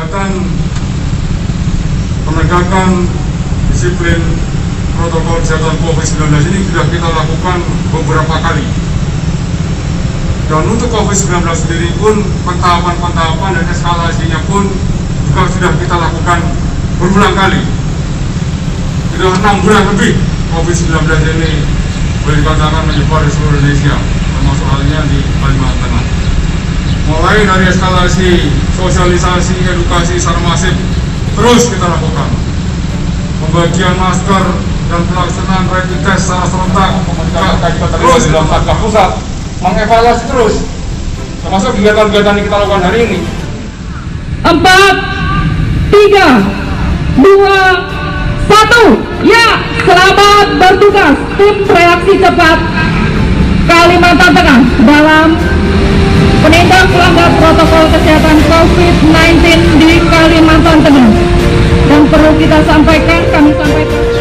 kegiatan penegakan disiplin protokol kesehatan COVID-19 ini sudah kita lakukan beberapa kali. Dan untuk COVID-19 sendiri pun pentahapan dan eskalasinya pun juga sudah kita lakukan berulang kali. Sudah 6 bulan lebih COVID-19 ini boleh dikatakan menyebar di seluruh Indonesia, termasuk halnya di Kalimantan Tengah. Mulai dari eskalasi, sosialisasi, edukasi secara masif terus kita lakukan. Pembagian masker dan pelaksanaan rapid test secara serentak terus dalam Satgas Pusat mengevaluasi terus, termasuk kegiatan-kegiatan yang kita lakukan hari ini. 4, 3, 2, 1, ya, selamat bertugas tim reaksi cepat Kalimantan Tengah dalam penindak pelanggar protokol kesehatan COVID-19 di Kalimantan Tengah. Dan perlu kita sampaikan, kami sampaikan.